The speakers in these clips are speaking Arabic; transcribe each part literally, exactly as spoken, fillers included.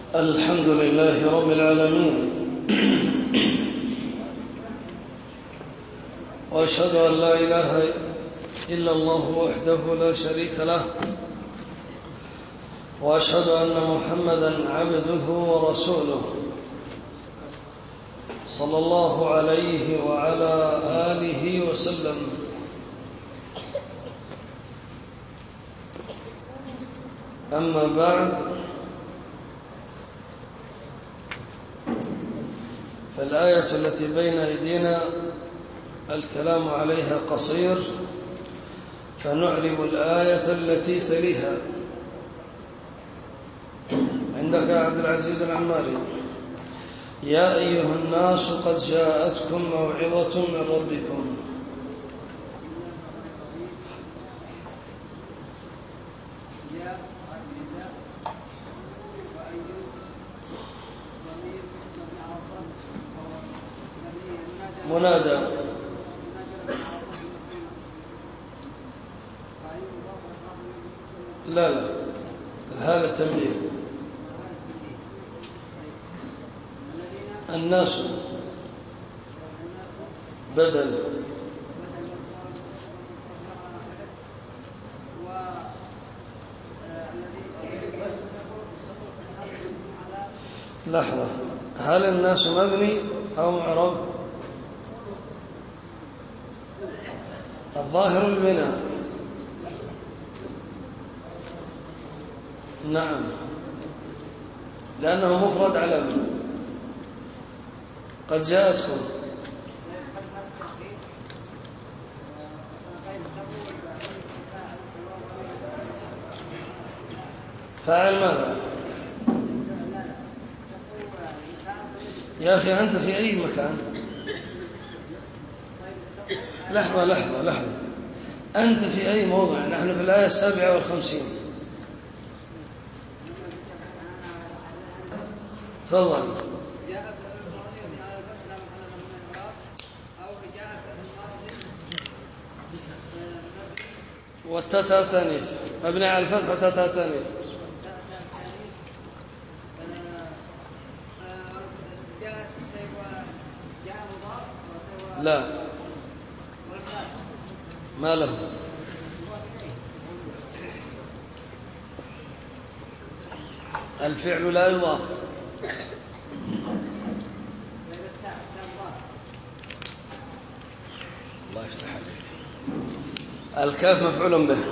الحمد لله رب العالمين، وأشهد أن لا إله إلا الله وحده لا شريك له، وأشهد أن محمدًا عبده ورسوله صلى الله عليه وعلى آله وسلم. أما بعد، فالآية التي بين أيدينا الكلام عليها قصير، فنعرب الآية التي تليها. عندك يا عبد العزيز العماري: يا أيها الناس قد جاءتكم موعظة من ربكم. منادى. لا لا الهاء التنبيه. الناس بدل. لحظة، هل الناس مبني أو معرب؟ الظاهر البناء. نعم، لأنه مفرد علم. قد جاءتكم. فاعل ماذا؟ يا أخي أنت في أي مكان؟ لحظة لحظة لحظة أنت في أي موضع؟ نحن في الآية السابعة والخمسين. تفضل. والتاء تانيث مبني على الفتح وتاء تانيث. لا، ما له. الفعل لا يضاف. الله يفتح عليك. الكاف مفعول به.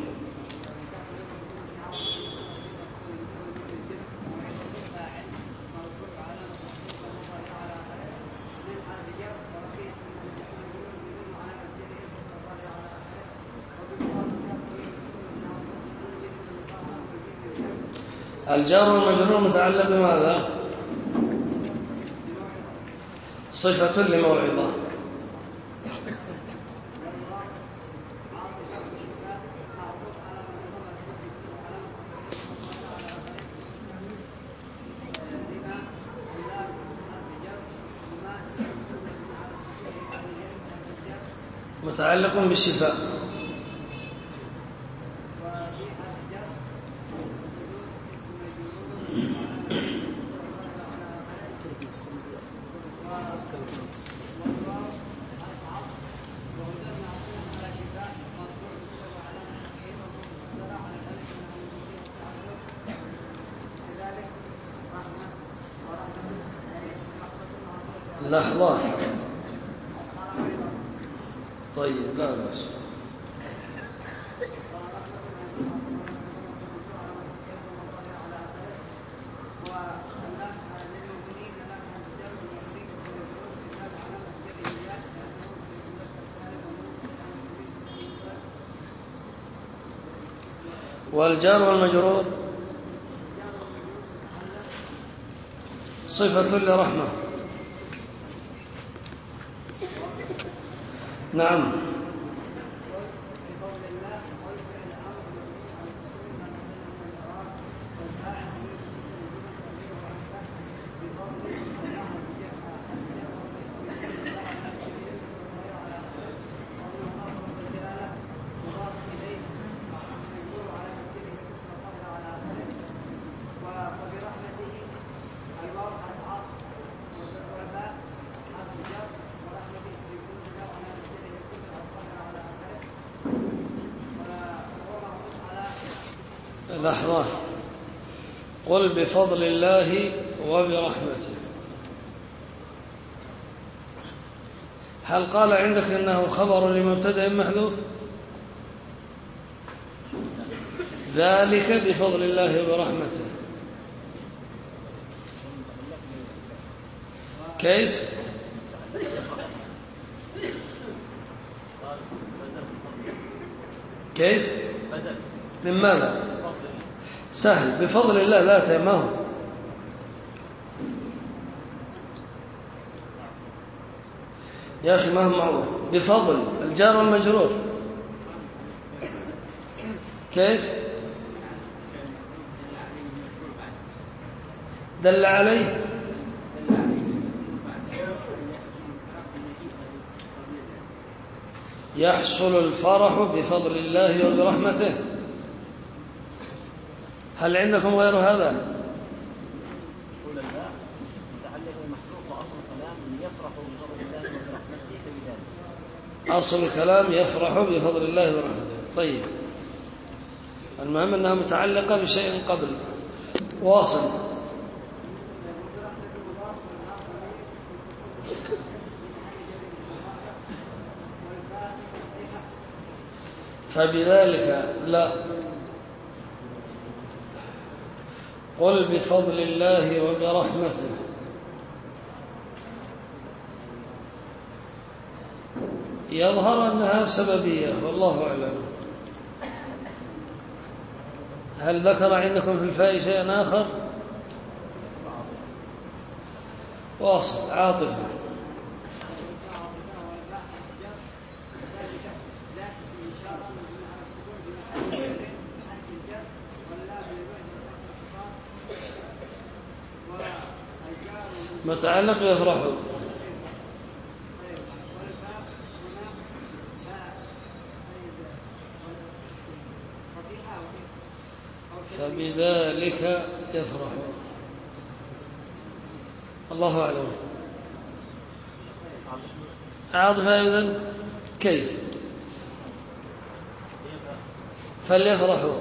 الجار والمجرور متعلق بماذا؟ صفة لموعظة. متعلق بالشفاء. لحظة. طيب، لا بأس. والجار والمجرور صفة لرحمة. نعم. لحظة. قل بفضل الله وبرحمته، هل قال عندك إنه خبر لمبتدأ محذوف؟ ذلك بفضل الله وبرحمته كيف؟ كيف؟ من ماذا؟ سهل، بفضل الله ذاته ما هو. يا أخي ما هو معروف. بفضل الجار والمجرور كيف؟ دل عليه يحصل الفرح بفضل الله وبرحمته. هل عندكم غير هذا؟ أصل الكلام يفرح بفضل الله وبرحمته. طيب، المهم أنها متعلقة بشيء قبل. واصل. فبذلك لا، قل بفضل الله وبرحمته. يظهر أنها سببية والله أعلم. هل ذكر عندكم في الفاء شيئا آخر؟ واصل. عاطفة. متعلق يفرحوا. فبذلك يفرحوا. الله أعلم. عاطفة أيضا كيف؟ فليفرحوا.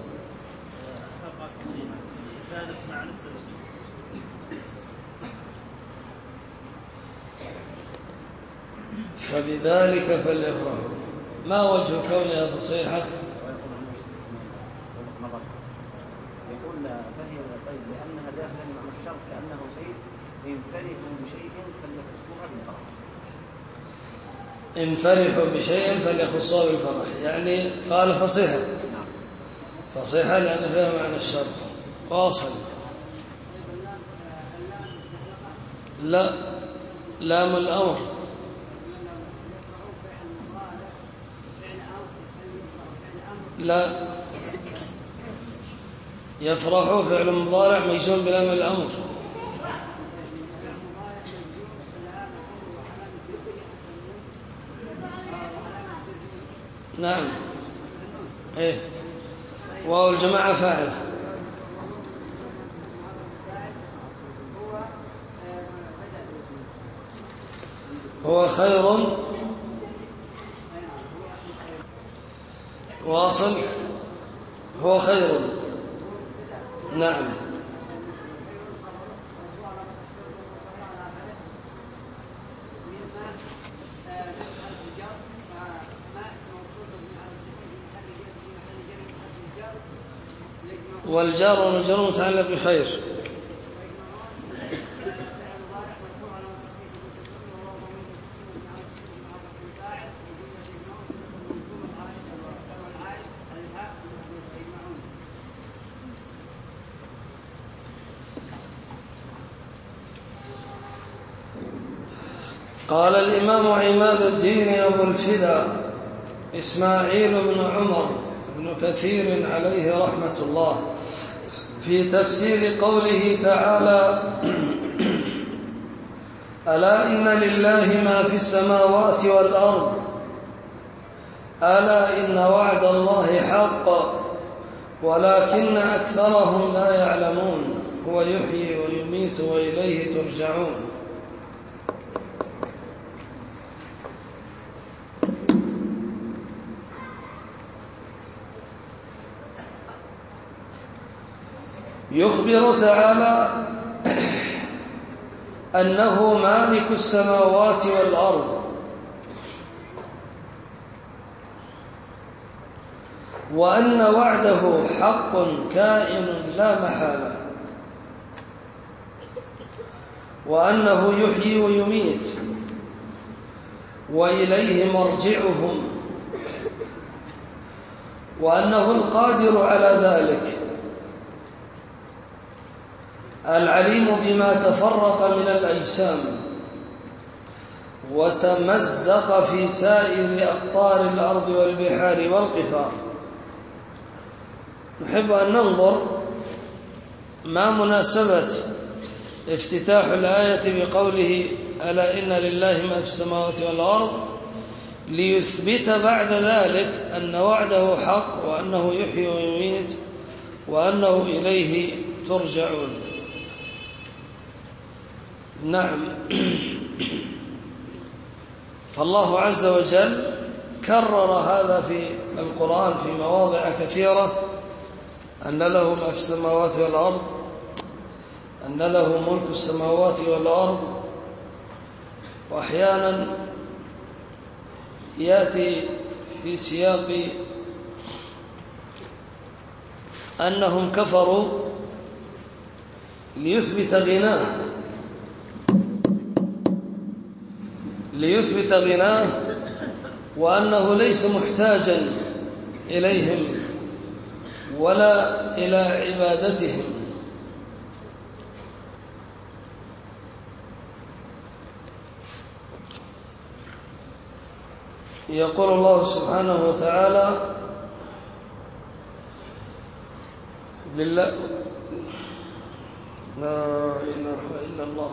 فبذلك فليفرحوا. ما وجه كونها فصيحة؟ يقول فهي طيب لأنها داخل مع الشرط كأنه شيء إن فرحوا بشيء فليخصوها بالفرح. إن فرحوا بشيء فليخصوها بالفرح، يعني قال فصيحة. فصيحة لأن فيها معنى الشرط. واصل. لا، لام الأمر. لا، يفرح فعل مضارع مجزوم بلام الأمر. نعم. ايه، واو الجماعة فاعل. هو خير. واصل. هو خير. نعم. والجار والمجرور متعلق بخير. قال الإمام عماد الدين أبو الفدا إسماعيل بن عمر بن كثير عليه رحمة الله في تفسير قوله تعالى: ألا إن لله ما في السماوات والأرض ألا إن وعد الله حق ولكن أكثرهم لا يعلمون هو يحيي ويميت وإليه ترجعون. يخبر تعالى أنه مالك السماوات والأرض، وأن وعده حق كائن لا محالة، وأنه يحيي ويميت وإليه مرجعهم، وأنه القادر على ذلك، العليم بما تفرق من الأجسام وتمزق في سائر أقطار الأرض والبحار والقفار. نحب أن ننظر ما مناسبة افتتاح الآية بقوله ألا إن لله ما في السماوات والأرض، ليثبت بعد ذلك أن وعده حق، وأنه يحيي ويميت، وأنه إليه ترجعون. نعم، فالله عز وجل كرر هذا في القرآن في مواضع كثيرة، أن له ما في السماوات والأرض، أن له ملك السماوات والأرض، وأحيانا يأتي في سياق أنهم كفروا ليثبت غناه ليثبت غناه وأنه ليس محتاجا إليهم ولا إلى عبادتهم. يقول الله سبحانه وتعالى لله لا إله إلا الله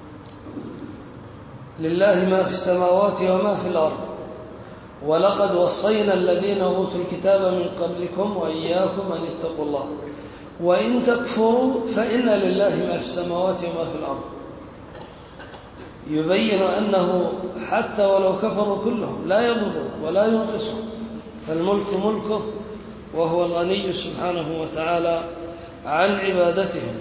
لله ما في السماوات وما في الأرض، ولقد وصينا الذين أوتوا الكتاب من قبلكم وإياكم أن اتقوا الله وإن تكفروا فإن لله ما في السماوات وما في الأرض. يبين أنه حتى ولو كفروا كلهم لا يضروا ولا ينقصوا، فالملك ملكه، وهو الغني سبحانه وتعالى عن عبادتهم.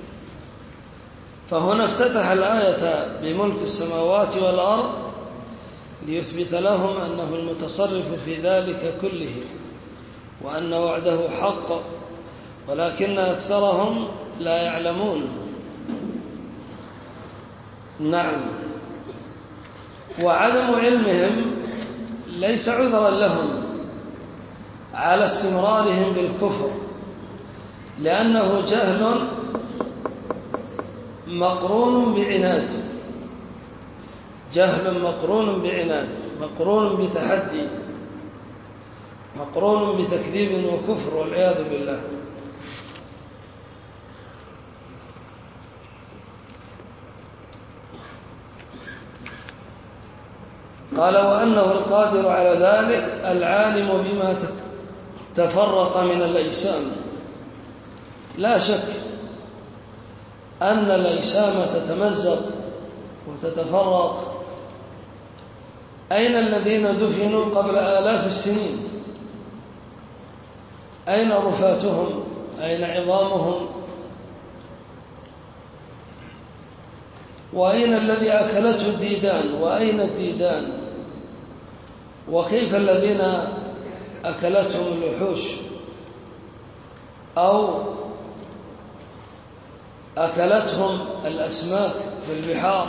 فهنا افتتح الآية بملك السماوات والأرض ليثبت لهم أنه المتصرف في ذلك كله، وأن وعده حق، ولكن أكثرهم لا يعلمون. نعم، وعدم علمهم ليس عذرا لهم على استمرارهم بالكفر، لأنه جهل مقرون بعناد، جهل مقرون بعناد، مقرون بتحدي، مقرون بتكذيب وكفر والعياذ بالله. قال وأنه القادر على ذلك، العالم بما تفرق من الأجسام. لا شك أن الأجسام تتمزق وتتفرق. أين الذين دفنوا قبل آلاف السنين؟ أين رفاتهم؟ أين عظامهم؟ وأين الذي أكلته الديدان؟ وأين الديدان؟ وكيف الذين أكلتهم الوحوش أو أكلتهم الأسماك في البحار،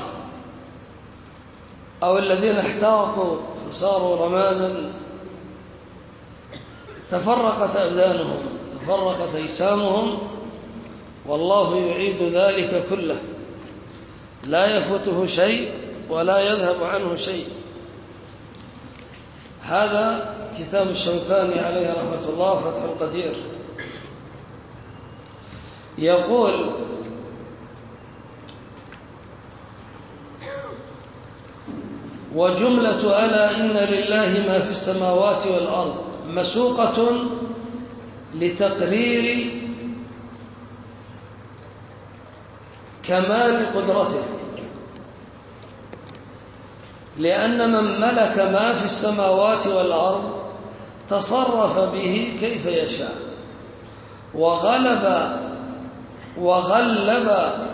أو الذين احترقوا فصاروا رمادا؟ تفرقت أبدانهم، تفرقت أجسامهم، والله يعيد ذلك كله، لا يفوته شيء ولا يذهب عنه شيء. هذا كتاب الشوكاني عليه رحمة الله، فتح القدير. يقول وجملة ألا إن لله ما في السماوات والأرض مسوقة لتقرير كمال قدرته، لأن من ملك ما في السماوات والأرض تصرف به كيف يشاء، وغلب وغلب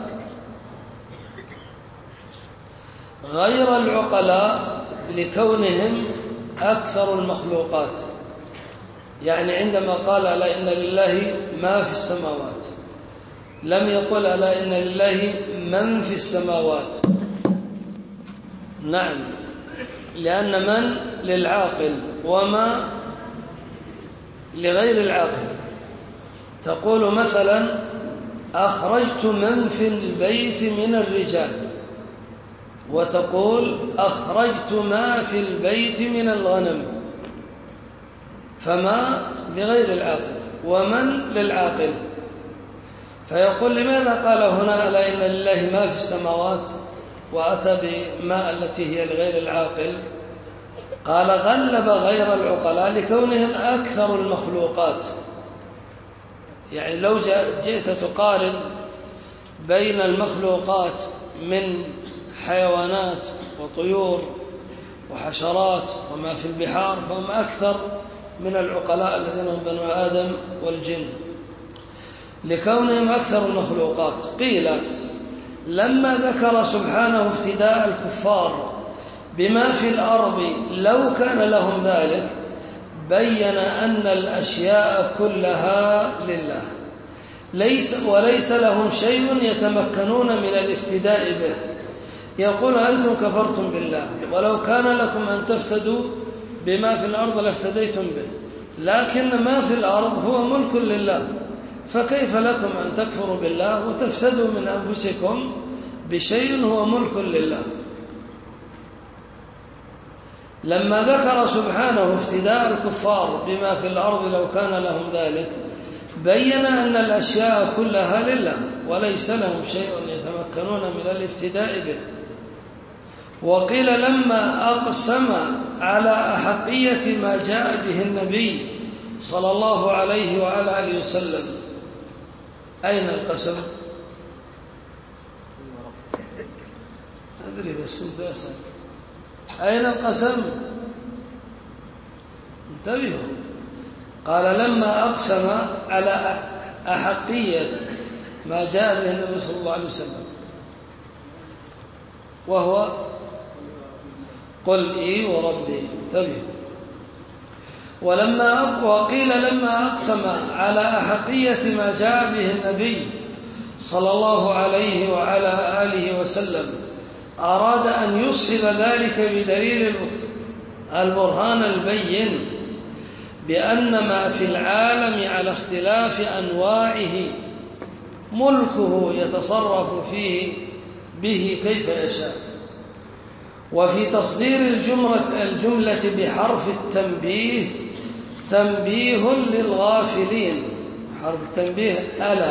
غير العقلاء لكونهم أكثر المخلوقات. يعني عندما قال ألا إن لله ما في السماوات لم يقل ألا إن لله من في السماوات. نعم، لأن من للعاقل وما لغير العاقل. تقول مثلا أخرجت من في البيت من الرجال، وتقول أخرجت ما في البيت من الغنم، فما لغير العاقل ومن للعاقل. فيقول لماذا قال هنا ألا إن لله ما في السماوات وأتى بما التي هي لغير العاقل؟ قال غلب غير العقلاء لكونهم أكثر المخلوقات. يعني لو جئت تقارن بين المخلوقات من حيوانات وطيور وحشرات وما في البحار فهم أكثر من العقلاء الذين هم بنو آدم والجن لكونهم أكثر المخلوقات. قيل لما ذكر سبحانه افتداء الكفار بما في الأرض لو كان لهم ذلك بين أن الأشياء كلها لله ليس وليس لهم شيء يتمكنون من الافتداء به. يقول أنتم كفرتم بالله ولو كان لكم أن تفتدوا بما في الأرض لافتديتم به، لكن ما في الأرض هو ملك لله، فكيف لكم أن تكفروا بالله وتفتدوا من أنفسكم بشيء هو ملك لله؟ لما ذكر سبحانه افتداء الكفار بما في الأرض لو كان لهم ذلك بين أن الأشياء كلها لله وليس لهم شيء يتمكنون من الافتداء به. وقيل لما أقسم على أحقية ما جاء به النبي صلى الله عليه وعلى آله وسلم أين القسم؟ أدري بس كنت أسأل أين القسم؟ انتبهوا. قال لما أقسم على أحقية ما جاء به النبي صلى الله عليه وسلم وهو قل إي وربي. انتبهوا. ولما وقيل لما أقسم على أحقية ما جاء به النبي صلى الله عليه وعلى آله وسلم أراد أن يصحب ذلك بدليل البرهان البين بأن ما في العالم على اختلاف أنواعه ملكه يتصرف فيه به كيف يشاء. وفي تصدير الجملة, الجملة بحرف التنبيه تنبيه للغافلين، حرف التنبيه ألا،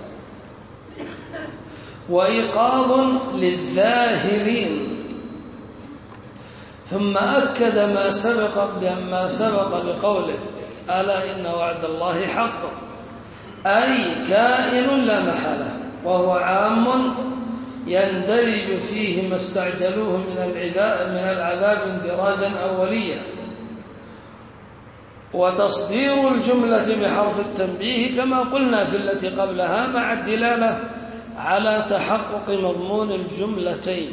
وإيقاظ للذاهلين. ثم أكد ما سبق بما سبق بقوله ألا إن وعد الله حق، أي كائن لا محالة، وهو عام يندرج فيه ما استعجلوه من العذاب من العذاب اندراجا أوليا. وتصدير الجملة بحرف التنبيه كما قلنا في التي قبلها مع الدلالة على تحقق مضمون الجملتين.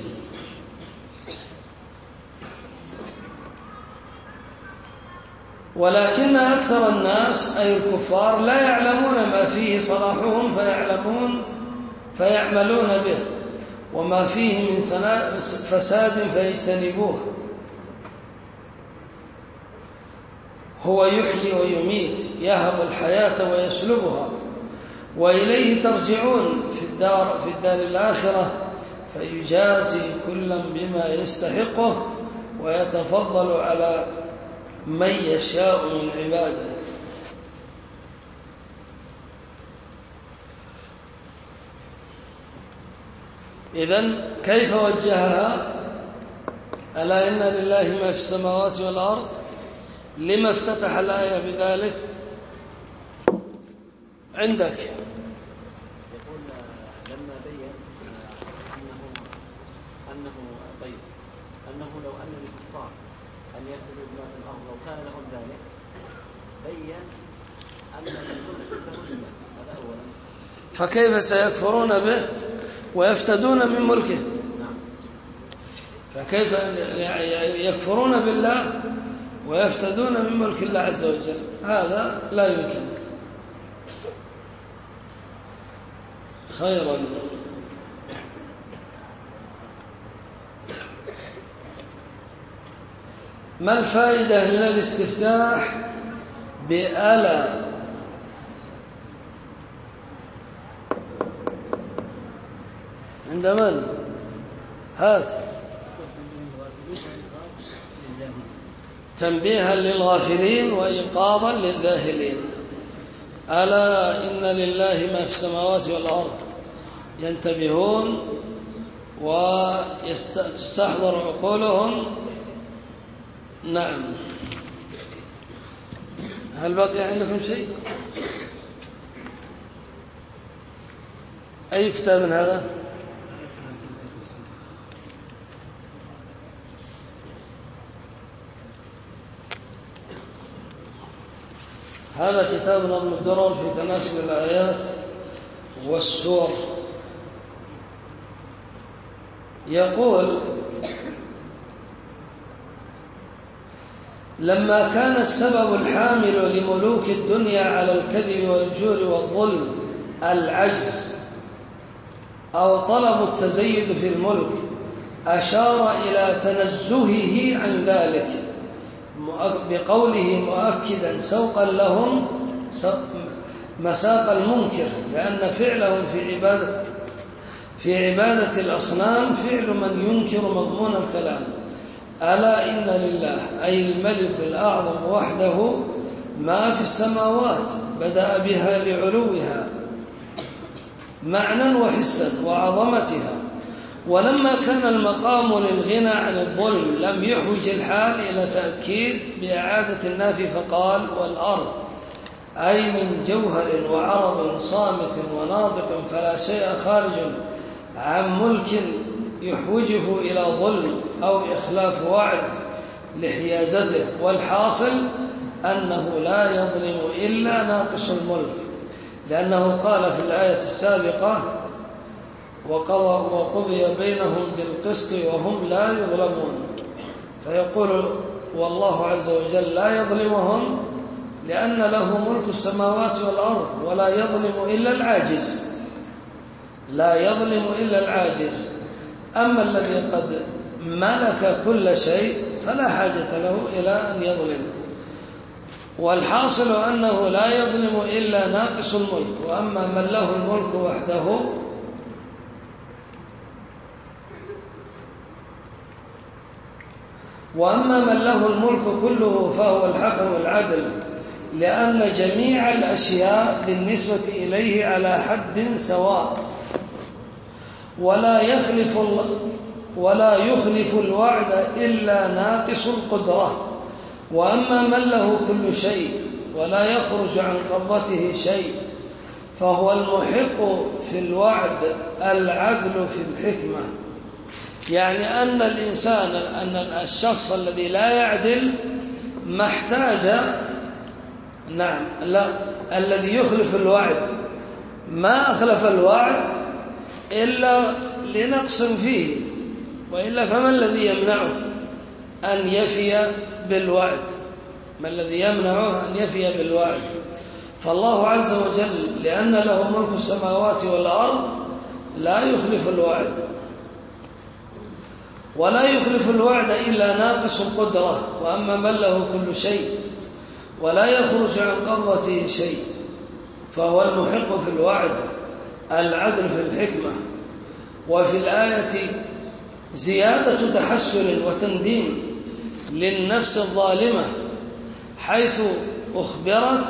ولكن أكثر الناس أي الكفار لا يعلمون ما فيه صلاحهم فيعلمون فيعملون به، وما فيه من فساد فيجتنبوه. هو يحيي ويميت، يهب الحياة ويسلبها، وإليه ترجعون في الدار في الدار الآخرة فيجازي كلا بما يستحقه ويتفضل على من يشاء من عباده. إذن كيف وجهها؟ ألا إن لله ما في السماوات والأرض. لما افتتح الآية بذلك؟ عندك يقول لما بين أنه أنه طيب أنه لو أن للكفار أن يفسدوا بما في الأرض لو كان لهم ذلك بين أن الكل له ذمة. هذا أولا. فكيف سيكفرون به ويفتدون من ملكه؟ فكيف يكفرون بالله ويفتدون من ملك الله عز وجل؟ هذا لا يمكن. خيرا. ما الفائدة من الاستفتاح بألا؟ عند من؟ هات. تنبيها للغافلين وإيقاظا للذاهلين. ألا إن لله ما في السماوات والأرض، ينتبهون ويستحضر عقولهم. نعم. هل بقي عندكم شيء؟ أي كتاب هذا؟ هذا كتاب نظم الدرر في تناسب الآيات والسور. يقول: لما كان السبب الحامل لملوك الدنيا على الكذب والجور والظلم العجز أو طلب التزيد في الملك، أشار إلى تنزهه عن ذلك بقوله مؤكدا سوقا لهم مساق المنكر، لأن فعلهم في عبادة في عبادة الأصنام فعل من ينكر مضمون الكلام. ألا إن لله أي الملك الأعظم وحده ما في السماوات، بدأ بها لعلوها معنى وحسا وعظمتها. ولما كان المقام للغنى عن الظلم لم يحوج الحال إلى تأكيد بإعادة النافي، فقال: والأرض أي من جوهر وعرض صامت وناطق، فلا شيء خارج عن ملك يحوجه إلى ظلم أو إخلاف وعد لحيازته. والحاصل أنه لا يظلم إلا ناقص الملك، لأنه قال في الآية السابقة: وقضي بينهم بالقسط وهم لا يظلمون. فيقول والله عز وجل لا يظلمهم لأن له ملك السماوات والأرض، ولا يظلم إلا العاجز، لا يظلم إلا العاجز. أما الذي قد ملك كل شيء فلا حاجة له إلى أن يظلم. والحاصل أنه لا يظلم إلا ناقص الملك. وأما من له الملك وحده وأما من له الملك كله فهو الحكم العدل، لأن جميع الأشياء بالنسبة إليه على حد سواء، ولا يخلف ولا يخلف الوعد إلا ناقص القدرة. وأما من له كل شيء ولا يخرج عن قبضته شيء فهو المحق في الوعد العدل في الحكمة. يعني أن الإنسان أن الشخص الذي لا يعدل محتاج، نعم، لا، الذي يخلف الوعد ما أخلف الوعد إلا لنقص فيه، وإلا فما الذي يمنعه أن يفي بالوعد؟ ما الذي يمنعه أن يفي بالوعد؟ فالله عز وجل لأن له ملك السماوات والأرض لا يخلف الوعد، ولا يخلف الوعد إلا ناقص القدرة. وأما من له كل شيء ولا يخرج عن قبضته شيء فهو المحق في الوعد العدل في الحكمة. وفي الآية زيادة تحسن وتنديم للنفس الظالمة، حيث أخبرت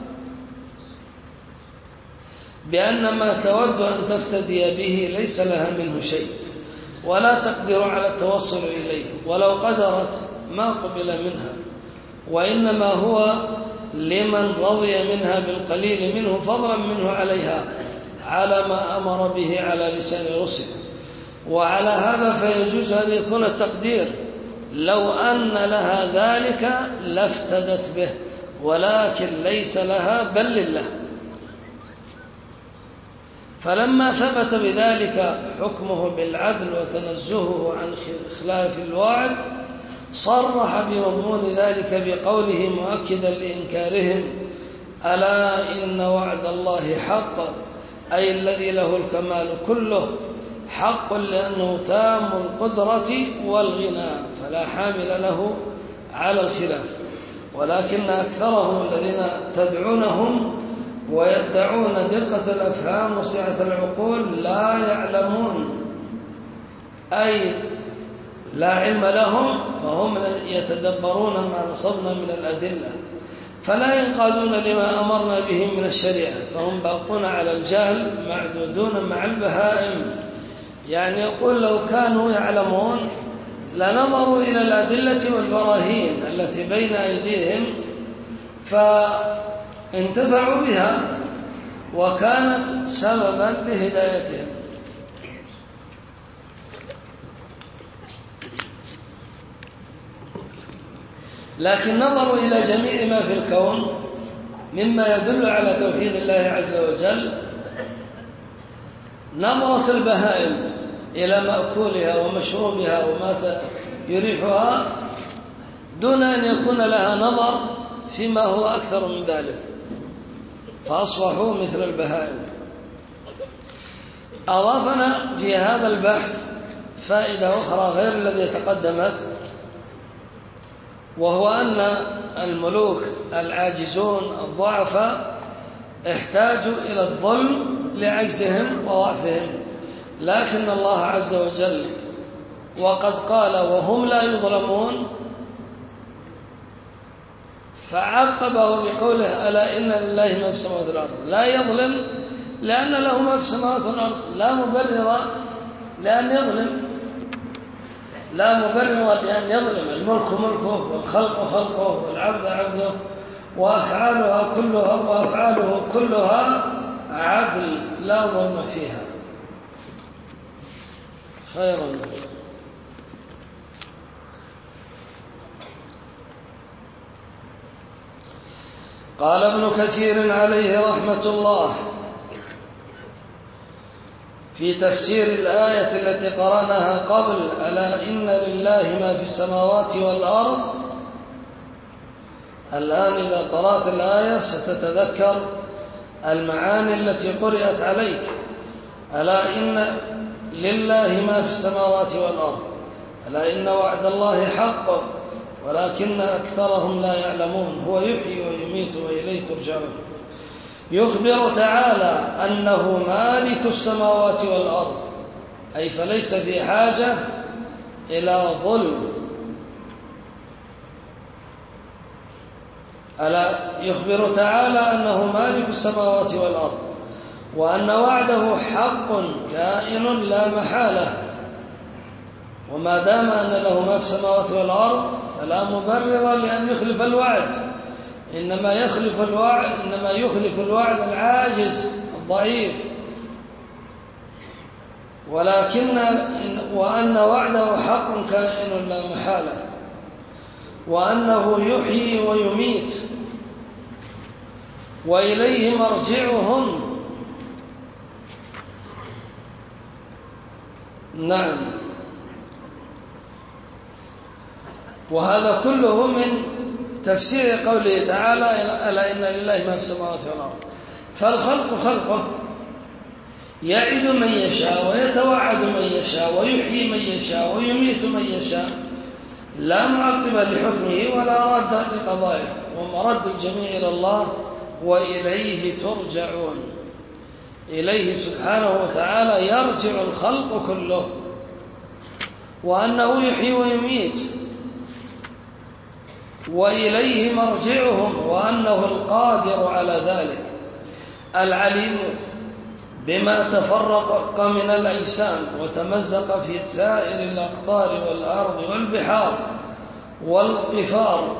بأن ما تود أن تفتدي به ليس لها منه شيء، ولا تقدر على التوصل إليه، ولو قدرت ما قبل منها، وإنما هو لمن رضي منها بالقليل منه فضلا منه عليها، على ما أمر به على لسان رسله. وعلى هذا فيجوز أن يكون التقدير لو أن لها ذلك لافتدت به، ولكن ليس لها بل لله. فلما ثبت بذلك حكمه بالعدل وتنزهه عن خلاف الوعد صرح بمضمون ذلك بقوله مؤكدا لإنكارهم: ألا إن وعد الله حق، أي الذي له الكمال كله، حق لأنه تام القدرة والغنى فلا حامل له على الخلاف، ولكن أكثرهم الذين تدعونهم ويدعون دقة الأفهام وسعة العقول لا يعلمون، أي لا علم لهم، فهم يتدبرون ما نصبنا من الأدلة فلا ينقادون لما أمرنا به من الشريعة، فهم باقون على الجهل معدودون مع البهائم. يعني يقول لو كانوا يعلمون لنظروا إلى الأدلة والبراهين التي بين أيديهم فانتفعوا بها وكانت سببا لهدايتهم. لكن نظروا إلى جميع ما في الكون مما يدل على توحيد الله عز وجل نظرة البهائم إلى مأكولها ومشروبها وما يريحها دون أن يكون لها نظر فيما هو أكثر من ذلك، فأصبحوا مثل البهائم. أضافنا في هذا البحث فائدة أخرى غير الذي تقدمت، وهو أن الملوك العاجزون الضعفاء احتاجوا إلى الظلم لعجزهم وضعفهم، لكن الله عز وجل وقد قال وهم لا يظلمون فعقبه بقوله: ألا إن لله ما في السماوات والأرض. لا يظلم لأن له ما في السماوات والأرض، لا مبرر لأن يظلم، لا مبرر لأن يظلم. الملك ملكه والخلق خلقه والعبد عبده وأفعالها كلها وأفعاله كلها عدل لا ظلم فيها. خيرا. قال ابن كثير عليه رحمة الله في تفسير الآية التي قرأناها قبل: ألا إن لله ما في السماوات والأرض. الآن إذا قرأت الآية ستتذكر المعاني التي قرأت عليك. ألا إن لله ما في السماوات والأرض، ألا إن وعد الله حق ولكن أكثرهم لا يعلمون، هو يحيي ويميت وإليه ترجعون. يخبر تعالى أنه مالك السماوات والأرض، أي فليس في حاجة إلى ظلم. ألا يخبر تعالى أنه مالك السماوات والأرض وأن وعده حق كائن لا محالة، وما دام أن له ما في السماوات والأرض فلا مبرر لأن يخلف الوعد، إنما يخلف الوعد إنما يخلف الوعد العاجز الضعيف. ولكن وأن وعده حق كائن لا محالة، وأنه يحيي ويميت وإليه مرجعهم. نعم، وهذا كله من تفسير قوله تعالى: ألا إن لله ما في السماوات والأرض. فالخلق خلقه يعد من يشاء ويتوعد من يشاء ويحيي من يشاء ويميت من يشاء، لا معقب لحكمه ولا راد لقضائه، ومرد الجميع إلى الله وإليه ترجعون. إليه سبحانه وتعالى يرجع الخلق كله، وأنه يحيي ويميت وإليه مرجعهم، وأنه القادر على ذلك العليم بما تفرق من الأجسام وتمزق في سائر الأقطار والأرض والبحار والقفار.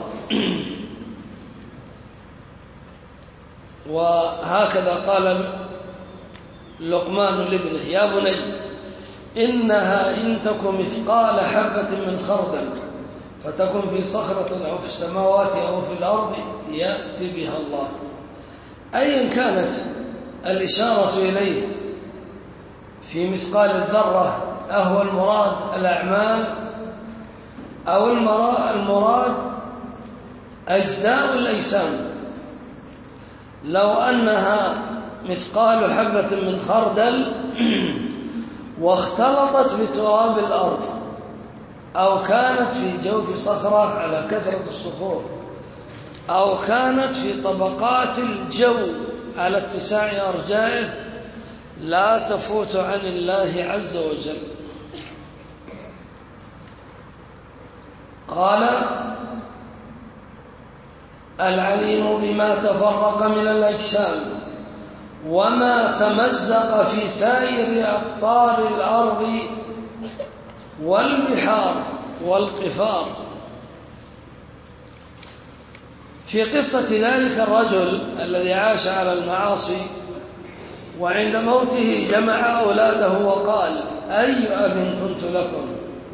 وهكذا قال لقمان لابنه: يا بني إنها إن تك مثقال حبة من خردل فتكن في صخرة أو في السماوات أو في الأرض يأتي بها الله. أيا كانت الإشارة إليه في مثقال الذرة أهو المراد الأعمال أو المراد أجزاء الأجسام؟ لو أنها مثقال حبة من خردل واختلطت بتراب الأرض، أو كانت في جوف صخرة على كثرة الصخور، أو كانت في طبقات الجو على اتساع أرجائه، لا تفوت عن الله عز وجل. قال العليم بما تفرق من الأجسام وما تمزق في سائر أقطار الأرض والبحار والقفار. في قصة ذلك الرجل الذي عاش على المعاصي وعند موته جمع أولاده وقال: أي أب كنت لكم؟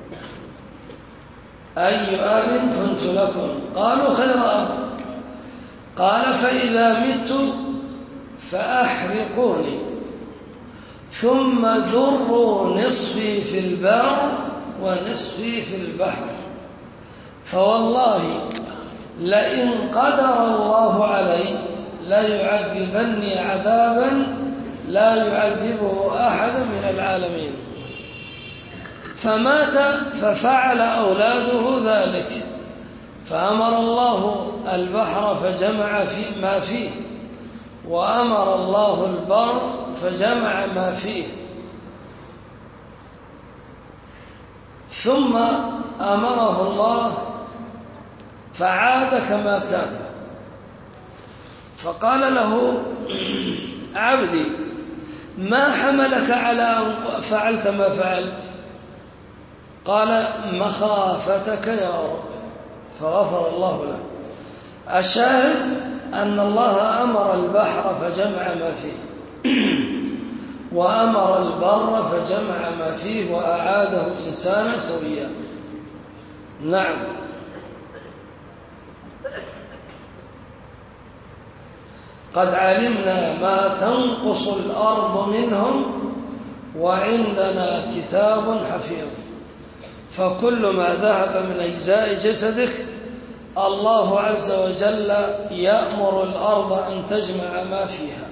أي أب كنت لكم؟ قالوا: خير أب. قال: فإذا مت فأحرقوني ثم ذروا نصفي في البر ونصفي في البحر، فوالله لئن قدر الله علي لا يعذبني عذابا لا يعذبه أحد من العالمين. فمات ففعل أولاده ذلك، فأمر الله البحر فجمع في ما فيه، وأمر الله البر فجمع ما فيه، ثم أمره الله فعاد كما كان. فقال له: عبدي ما حملك على أن فعلت ما فعلت؟ قال: مخافتك يا رب، فغفر الله له. الشاهد أن الله أمر البحر فجمع ما فيه وأمر البر فجمع ما فيه وأعاده إنسانا سويا. نعم. قد علمنا ما تنقص الأرض منهم وعندنا كتاب حفيظ. فكل ما ذهب من أجزاء جسدك الله عز وجل يأمر الأرض أن تجمع ما فيها.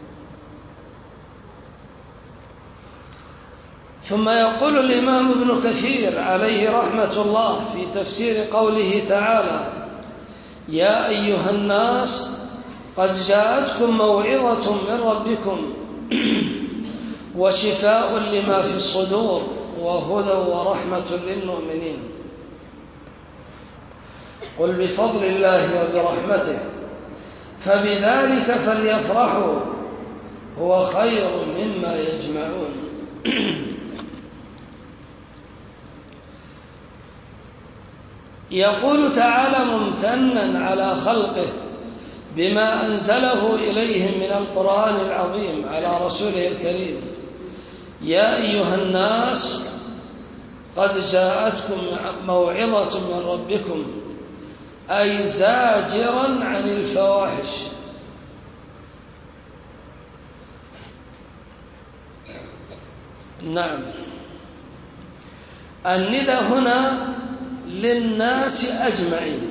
ثم يقول الإمام ابن كثير عليه رحمة الله في تفسير قوله تعالى: يا أيها الناس قد جاءتكم موعظة من ربكم وشفاء لما في الصدور وهدى ورحمة للمؤمنين. قل بفضل الله وبرحمته فبذلك فليفرحوا هو خير مما يجمعون. يقول تعالى ممتنا على خلقه بما أنزله إليهم من القرآن العظيم على رسوله الكريم: يا أيها الناس قد جاءتكم موعظة من ربكم، أي زاجرا عن الفواحش. نعم. الندى هنا للناس أجمعين،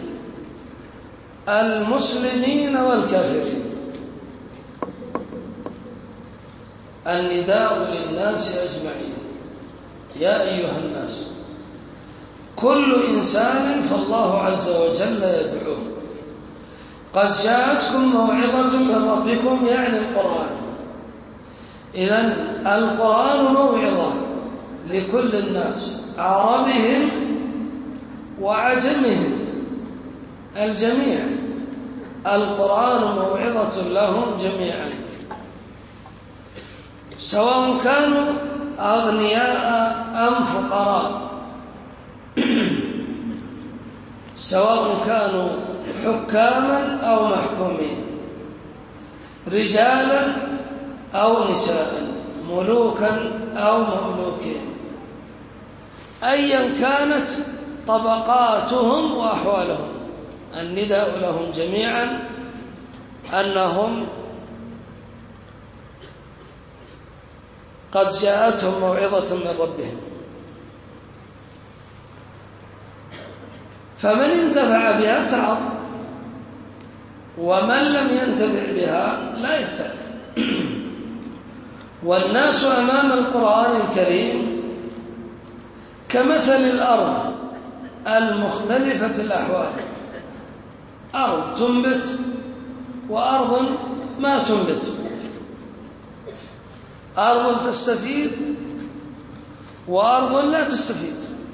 المسلمين والكافرين. النداء للناس أجمعين: يا أيها الناس. كل إنسان فالله عز وجل يدعوه. قد جاءتكم موعظة من ربكم يعني القرآن. إذن القرآن موعظة لكل الناس، عربهم وعجمهم، الجميع. القرآن موعظة لهم جميعا، سواء كانوا أغنياء أم فقراء، سواء كانوا حكاما أو محكومين، رجالا أو نساء، ملوكا أو مملوكين، أيا كانت طبقاتهم وأحوالهم. النداء لهم جميعا أنهم قد جاءتهم موعظة من ربهم. فمن انتفع بها اتعظ، ومن لم ينتفع بها لا يتعظ. والناس أمام القرآن الكريم كمثل الأرض المختلفة الأحوال، أرض تنبت وأرض ما تنبت، أرض تستفيد وأرض لا تستفيد.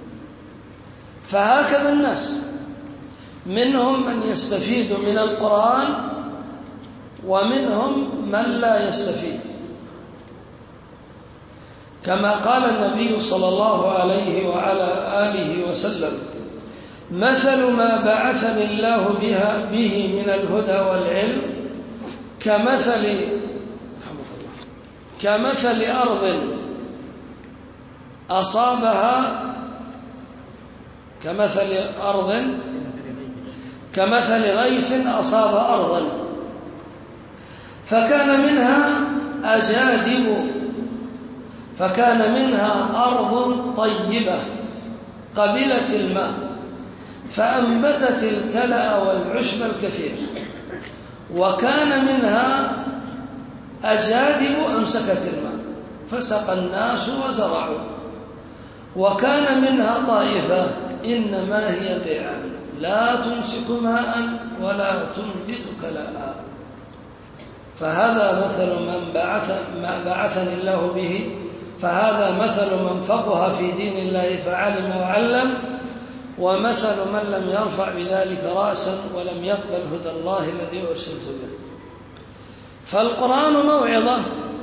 فهكذا الناس، منهم من يستفيد من القرآن ومنهم من لا يستفيد. كما قال النبي صلى الله عليه وعلى آله وسلم: مثل ما بعثني الله بها به من الهدى والعلم كمثل كمثل أرض أصابها كمثل أرض كمثل غيث أصاب أرضا فكان منها أجادب فكان منها أرض طيبة قبلت الماء فأنبتت الكلأ والعشب الكثير، وكان منها أجادب أمسكت الماء فسقى الناس وزرعوا، وكان منها طائفة إنما هي قيعان لا تمسك ماء ولا تنبت كلأ. فهذا مثل من بعث ما بعثني الله به، فهذا مثل من فقه في دين الله فعلم وعلم، ومثل من لم يرفع بذلك رأسا ولم يقبل هدى الله الذي أرسلت به. فالقرآن موعظة،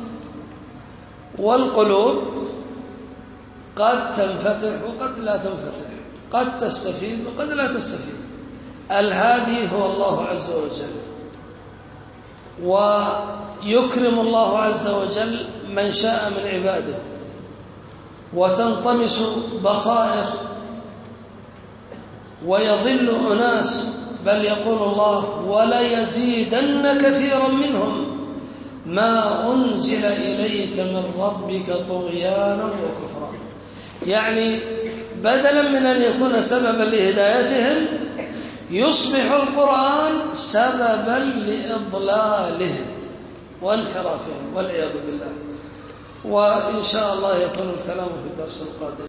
والقلوب قد تنفتح وقد لا تنفتح، قد تستفيد وقد لا تستفيد. الهادي هو الله عز وجل، ويكرم الله عز وجل من شاء من عباده، وتنطمس بصائر ويضل أناس، بل يقول الله: وليزيدن كثيرا منهم ما أنزل إليك من ربك طغيانا وكفرا. يعني بدلا من أن يكون سببا لهدايتهم يصبح القرآن سببا لإضلالهم وانحرافهم والعياذ بالله. وإن شاء الله يكون الكلام في الدرس القادم.